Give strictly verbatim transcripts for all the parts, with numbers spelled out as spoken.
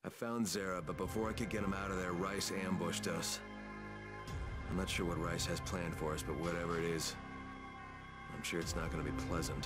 I found Zara, but before I could get him out of there, Rice ambushed us. I'm not sure what Rice has planned for us, but whatever it is, I'm sure it's not going to be pleasant.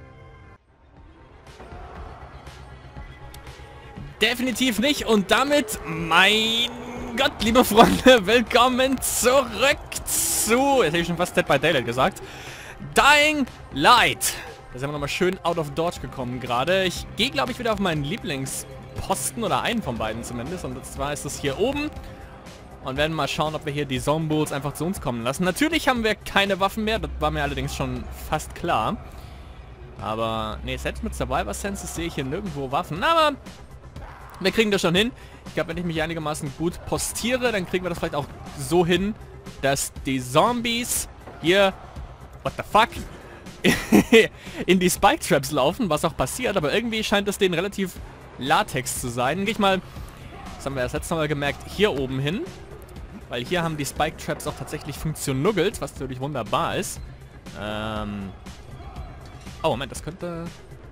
Definitiv nicht. Und damit, mein Gott, liebe Freunde, willkommen zurück zu, jetzt hätte ich schon fast Dead by Daylight gesagt, Dying Light. Da sind wir nochmal schön out of dodge gekommen gerade. Ich gehe, glaube ich, wieder auf meinen Lieblingsposten, oder einen von beiden zumindest. Und zwar ist es hier oben. Und werden mal schauen, ob wir hier die Zombies einfach zu uns kommen lassen. Natürlich haben wir keine Waffen mehr, das war mir allerdings schon fast klar. Aber, nee, selbst mit Survivor Senses sehe ich hier nirgendwo Waffen. Aber wir kriegen das schon hin. Ich glaube, wenn ich mich einigermaßen gut postiere, dann kriegen wir das vielleicht auch so hin, dass die Zombies hier, what the fuck, in die Spike Traps laufen, was auch passiert. Aber irgendwie scheint es denen relativ Latex zu sein. Gehe ich mal, das haben wir das letzte Mal gemerkt, hier oben hin. Weil hier haben die Spike Traps auch tatsächlich funktioniert, was natürlich wunderbar ist. Ähm oh, Moment, das könnte...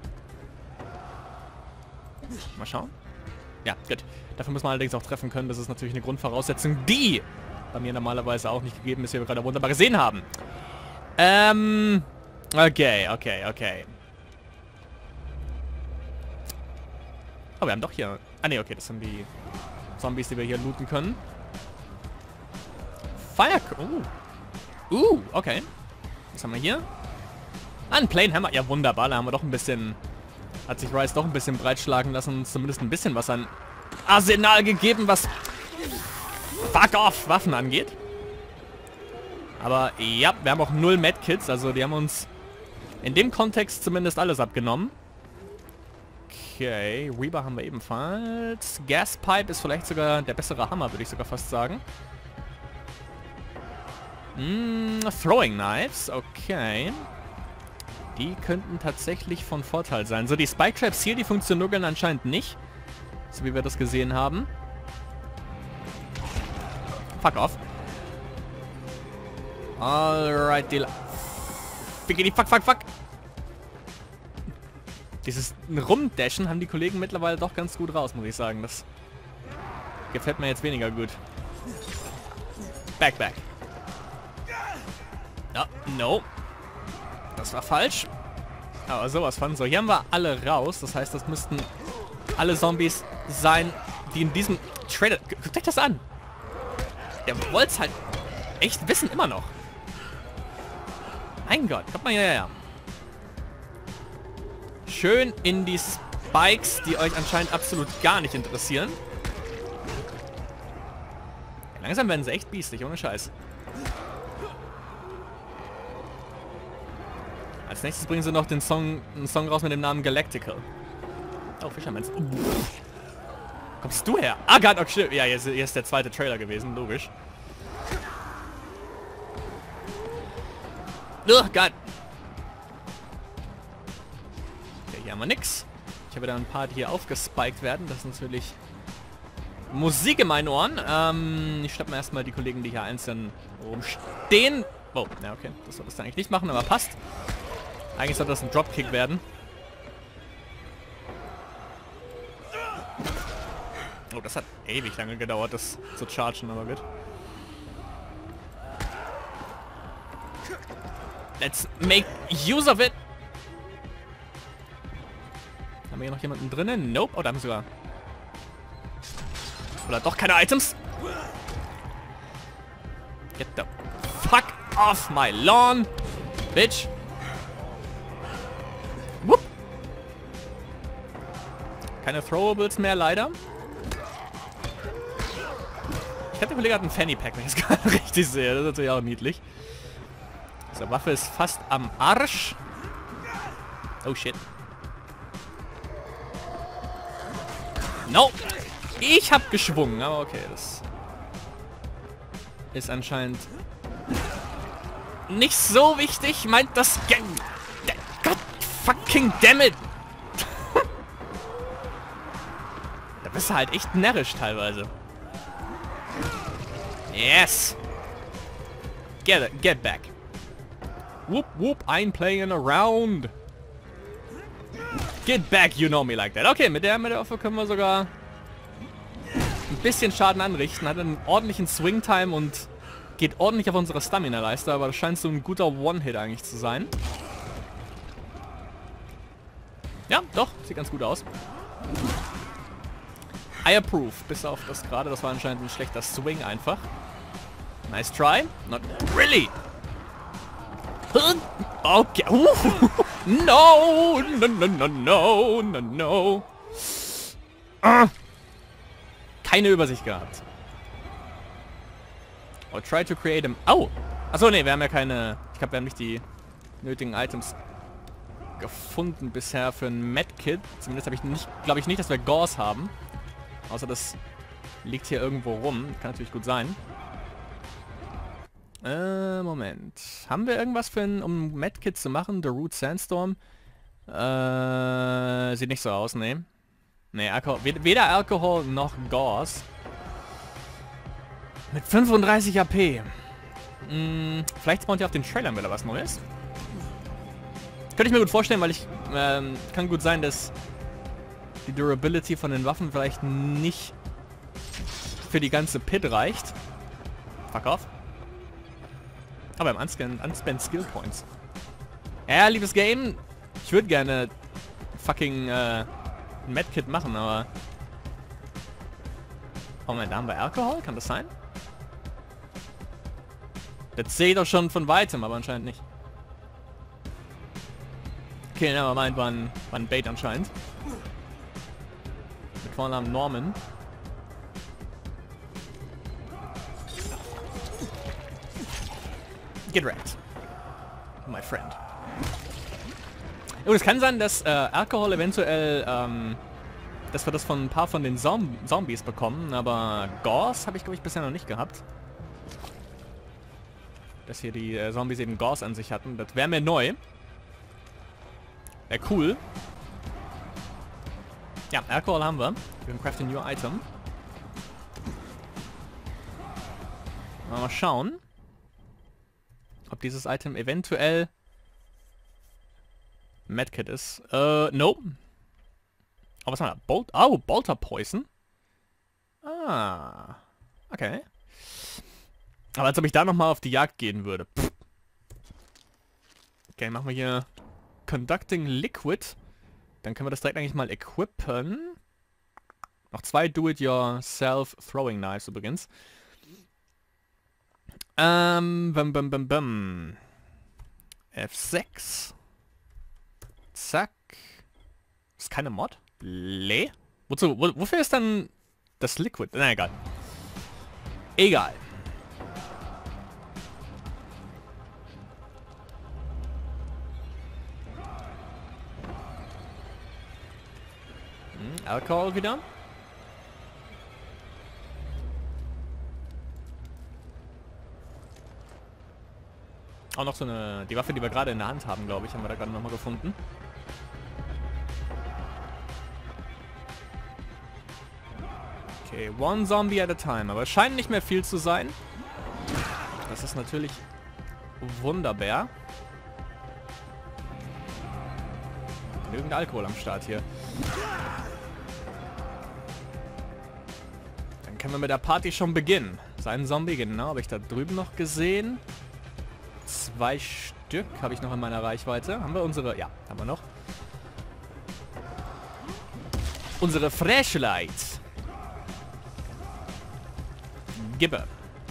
Mal schauen. Ja, gut. Dafür muss man allerdings auch treffen können. Das ist natürlich eine Grundvoraussetzung, die bei mir normalerweise auch nicht gegeben ist, wie wir gerade wunderbar gesehen haben. Ähm... Okay, okay, okay. Oh, wir haben doch hier... Ah, ne, okay, das sind die Zombies, die wir hier looten können. Fire... Uh. Uh, okay. Was haben wir hier? Ah, ein Plane Hammer. Ja, wunderbar. Da haben wir doch ein bisschen... Hat sich Rice doch ein bisschen breitschlagen lassen und uns zumindest ein bisschen was an Arsenal gegeben, was fuck off Waffen angeht. Aber ja, wir haben auch null Medkits, also die haben uns in dem Kontext zumindest alles abgenommen. Okay, Reaper haben wir ebenfalls. Gaspipe ist vielleicht sogar der bessere Hammer, würde ich sogar fast sagen. Mm, Throwing Knives, okay. Die könnten tatsächlich von Vorteil sein. So, die Spike Traps hier, die funktionieren anscheinend nicht. So wie wir das gesehen haben. Fuck off. Alright, die... Fuck, fuck, fuck. Dieses Rumdashen haben die Kollegen mittlerweile doch ganz gut raus, muss ich sagen. Das gefällt mir jetzt weniger gut. Back, back. Oh, no. Das war falsch. Aber sowas von. So, hier haben wir alle raus. Das heißt, das müssten alle Zombies sein, die in diesem Trailer... Guckt euch das an. Der wollte es halt echt wissen, immer noch. Mein Gott. Kommt mal hierher. Schön in die Spikes, die euch anscheinend absolut gar nicht interessieren. Langsam werden sie echt biestig, ohne Scheiß. Als nächstes bringen sie noch den Song, einen Song raus mit dem Namen Galactical. Oh, Fisherman's. Uh. Kommst du her? Ah, Gott, okay. Ja, hier ist, hier ist der zweite Trailer gewesen, logisch. Oh Gott. Okay, hier haben wir nix. Ich habe da ein paar, die hier aufgespiked werden. Das ist natürlich Musik in meinen Ohren. Ähm, ich schnapp mir erstmal die Kollegen, die hier einzeln rumstehen. Oh, ja, okay. Das soll das eigentlich nicht machen, aber passt. Eigentlich soll das ein Dropkick werden. Oh, das hat ewig lange gedauert, das zu chargen, aber gut. Let's make use of it. Haben wir hier noch jemanden drinnen? Nope. Oh, da haben wir sogar... Oder doch keine Items? Get the fuck off my lawn, bitch. Whoop. Keine Throwables mehr, leider. Ich glaube, der Kollege hat einen Fanny Pack, wenn ich es gerade richtig sehe. Das ist natürlich auch niedlich. Diese Waffe ist fast am Arsch. Oh, shit. No. Ich habe geschwungen, aber okay, das ist anscheinend nicht so wichtig. Meint das... God fucking damn it. Da bist du halt echt närrisch teilweise. Yes. Get it, get back. Whoop whoop, I'm playing around. Get back, you know me like that. Okay, mit der, mit der Waffe können wir sogar ein bisschen Schaden anrichten, hat einen ordentlichen Swing-Time und geht ordentlich auf unsere Stamina-Leiste, aber das scheint so ein guter One-Hit eigentlich zu sein. Ja, doch, sieht ganz gut aus. I approve, bis auf das gerade, das war anscheinend ein schlechter Swing einfach. Nice try, not really. Okay, uh. no, no, no, no, no, no, no. Ah. Keine Übersicht gehabt. Oh, try to create a... Oh! Achso, nee, wir haben ja keine... Ich glaube, wir haben nicht die nötigen Items gefunden bisher für ein Medkit. Zumindest habe ich nicht... Glaube ich nicht, dass wir Gauze haben. Außer das liegt hier irgendwo rum. Kann natürlich gut sein. Äh, Moment. Haben wir irgendwas für ein... Um ein Medkit zu machen? The Root Sandstorm? Äh... Sieht nicht so aus, nee. Nee, Alkohol, weder Alkohol noch Gauze. Mit fünfunddreißig A P. Hm, vielleicht spawnt ja auf den Trailern wieder was Neues. Könnte ich mir gut vorstellen, weil ich... Ähm, kann gut sein, dass die Durability von den Waffen vielleicht nicht für die ganze Pit reicht. Fuck off. Aber im Unspend, Unspend Skill Points. Ja, liebes Game. Ich würde gerne fucking... Äh, ein Medkit machen, aber... Oh Moment, da haben wir Alkohol? Kann das sein? Das sehe ich doch schon von weitem, aber anscheinend nicht. Okay, nevermind, war ein, war ein Bait anscheinend. Mit Vornamen Norman. Get wrecked. My friend. Und es kann sein, dass äh, Alkohol eventuell, ähm, dass wir das von ein paar von den Zom Zombies bekommen, aber Gauze habe ich, glaube ich, bisher noch nicht gehabt. Dass hier die äh, Zombies eben Gauze an sich hatten. Das wäre mir neu. Wäre cool. Ja, Alkohol haben wir. Wir können craft a new item. Mal schauen, ob dieses Item eventuell Medkit ist. Äh, no. Oh, was haben wir da? Bolt oh, Bolter Poison. Ah. Okay. Aber als ob ich da nochmal auf die Jagd gehen würde. Pff. Okay, machen wir hier Conducting Liquid. Dann können wir das direkt eigentlich mal equippen. Noch zwei Do-It-Yourself Throwing Knives übrigens. Ähm, bum, bum, bum, bum. F sechs. Zack. Ist keine Mod? Lee? Wozu, wo, wofür ist dann das Liquid? Na egal. Egal. Hm, Alkohol wieder. Auch noch so eine... Die Waffe, die wir gerade in der Hand haben, glaube ich, haben wir da gerade nochmal gefunden. Okay, one Zombie at a time. Aber es scheint nicht mehr viel zu sein. Das ist natürlich wunderbar. Genügend Alkohol am Start hier. Dann können wir mit der Party schon beginnen. Sein Zombie, genau, habe ich da drüben noch gesehen. Zwei Stück habe ich noch in meiner Reichweite. Haben wir unsere... Ja, haben wir noch. Unsere Flashlights. Gibbe.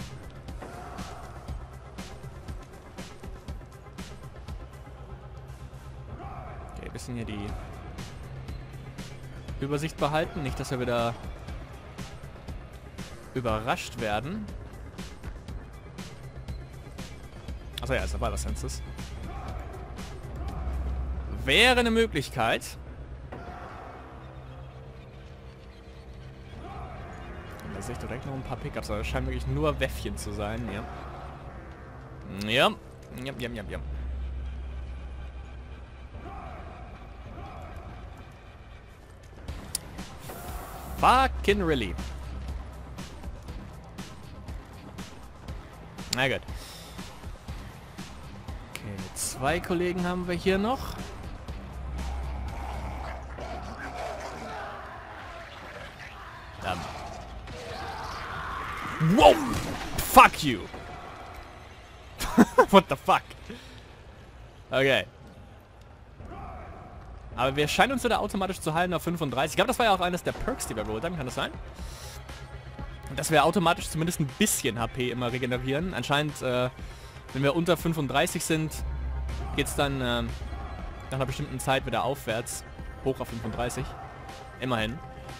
Okay, ein bisschen hier die Übersicht behalten. Nicht, dass wir wieder überrascht werden. Achso, ja, ist dabei was Senses. Wäre eine Möglichkeit. Da sehe ich direkt noch ein paar Pickups, aber das scheinen wirklich nur Wäffchen zu sein, ja. Ja, ja, ja, ja, ja. Fucking really. Na gut. Okay, zwei Kollegen haben wir hier noch. Ähm. Wow! Fuck you! What the fuck? Okay. Aber wir scheinen uns wieder automatisch zu heilen auf fünfunddreißig. Ich glaube, das war ja auch eines der Perks, die wir geholt haben. Kann das sein? Dass wir automatisch zumindest ein bisschen H P immer regenerieren. Anscheinend, äh, wenn wir unter fünfunddreißig sind, geht es dann äh, nach einer bestimmten Zeit wieder aufwärts. Hoch auf fünfunddreißig. Immerhin.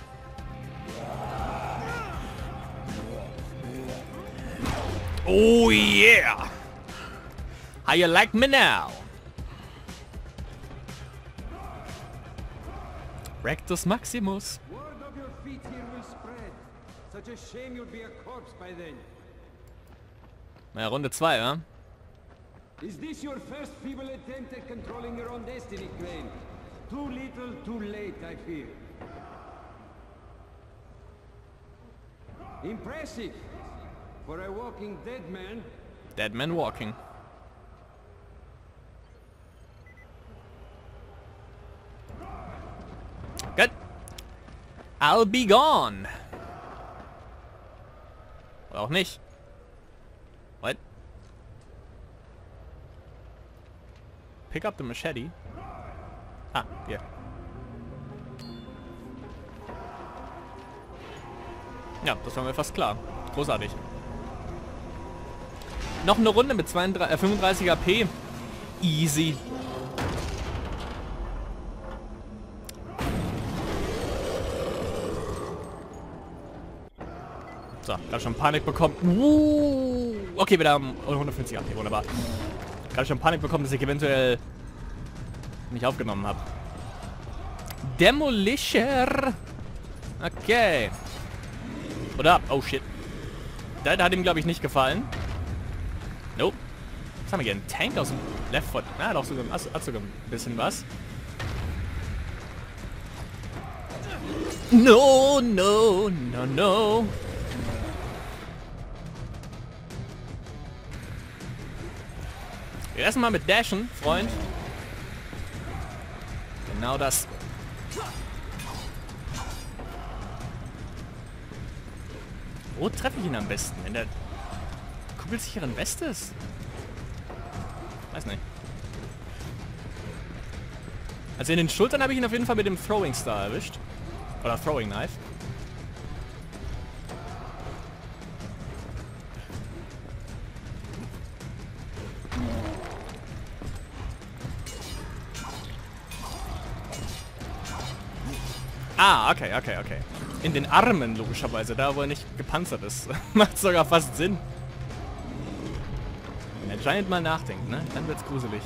Oh yeah! How you like me now? Rectus Maximus. Word of your feet here will spread. Such a shame you'd be a corpse by then. Na, Runde zwei, ja? Is this your first feeble attempt at controlling your own destiny, Crane? Too little, too late, I fear. Impressive. For a walking dead man. Dead man walking. Good. I'll be gone. Oder auch nicht. What? Pick up the machete. Ah, hier. Ja, das war mir fast klar. Großartig. Noch eine Runde mit zweiunddreißig, äh, fünfunddreißig A P. Easy. So, gerade schon Panik bekommen. Uh, okay, wir haben hundertfünfzig A P, wunderbar. Gerade schon Panik bekommen, dass ich eventuell nicht aufgenommen habe. Demolisher. Okay. Oder? Oh shit. Das hat ihm, glaube ich, nicht gefallen. Nope. Was haben wir hier? Ein Tank aus dem Left four. Ah, doch, sogar, hat sogar ein bisschen was. No, no, no, no. Wir essen mal mit Dashen, Freund. Genau das. Wo treffe ich ihn am besten? In der kugelsicheren Weste ist? Weiß nicht. Also in den Schultern habe ich ihn auf jeden Fall mit dem Throwing Star erwischt. Oder Throwing Knife. Ah, okay, okay, okay. In den Armen, logischerweise, da wo er nicht gepanzert ist. Macht sogar fast Sinn. Wenn der Giant mal nachdenkt, ne? Dann wird's gruselig.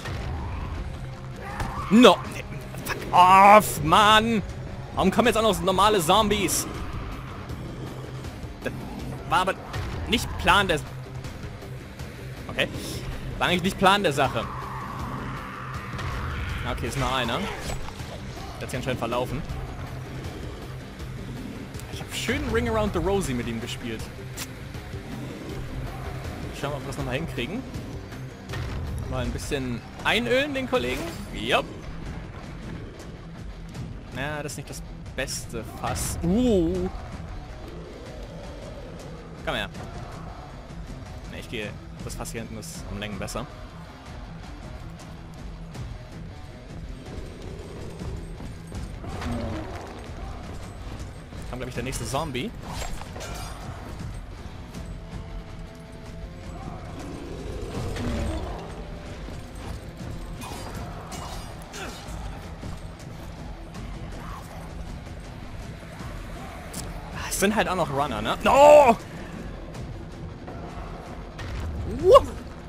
No! Fuck off, Mann! Warum kommen jetzt auch noch normale Zombies? Das war aber nicht Plan der... Okay. War eigentlich nicht Plan der Sache. Okay, ist nur einer. Der hat sich anscheinend verlaufen. Ich habe schön Ring Around the Rosie mit ihm gespielt. Schauen wir, ob wir das nochmal hinkriegen. Mal ein bisschen einölen, den Kollegen. Jupp. Ja, das ist nicht das beste Fass. Uh. Komm her. Ne, ich gehe. Das Fass hier hinten ist um Längen besser. Kam, glaube ich, der nächste Zombie. Es sind halt auch noch Runner, ne? No! Uh!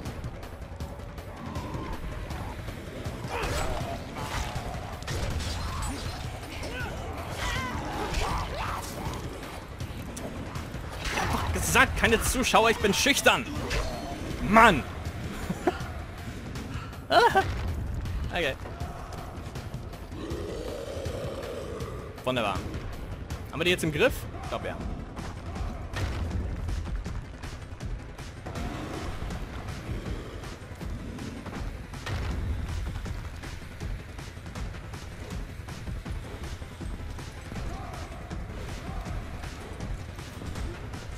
Gesagt, keine Zuschauer, ich bin schüchtern. Mann. Okay. Wunderbar. Haben wir die jetzt im Griff? Ich glaube, ja.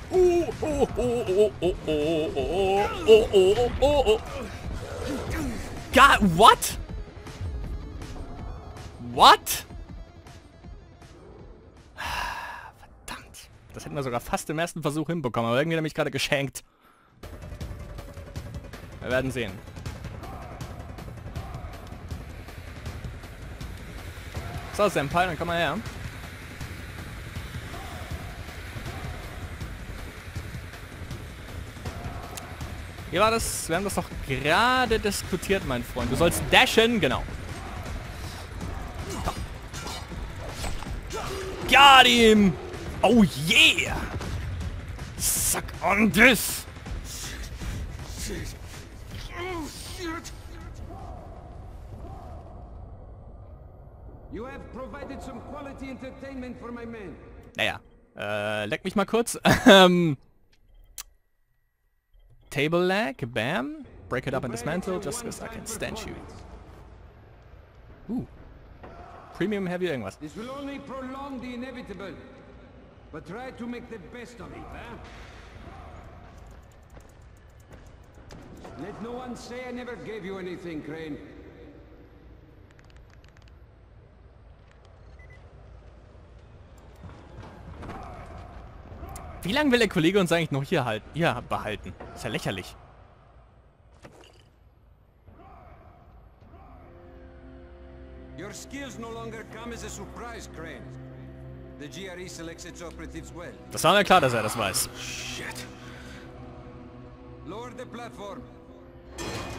Oh, oh, oh, oh, oh, oh, oh, oh, oh, oh, oh. God, what? What? Verdammt. Das hätten wir sogar fast im ersten Versuch hinbekommen, aber irgendwie hat er mich gerade geschenkt. Wir werden sehen. So, Senpai, dann komm mal her. Wie war das? Wir haben das doch gerade diskutiert, mein Freund. Du sollst dashen, genau. Got him! Oh yeah! Suck on this! You have provided some quality entertainment for my men. Naja, äh, leck mich mal kurz. Ähm... Table lag, bam. Break it up and dismantle, just because I can stand you. Uh. Premium Heavy irgendwas. This will only prolong the inevitable. But try to make the best of it, huh? Let no one say I never gave you anything, Crane. Wie lange will der Kollege uns eigentlich noch hier, halt, hier behalten? Ist ja lächerlich. Your skills no longer come as a surprise, Crane. The G R E selects its operatives well. Das war mir klar, dass er das weiß. Shit. Lower the platform.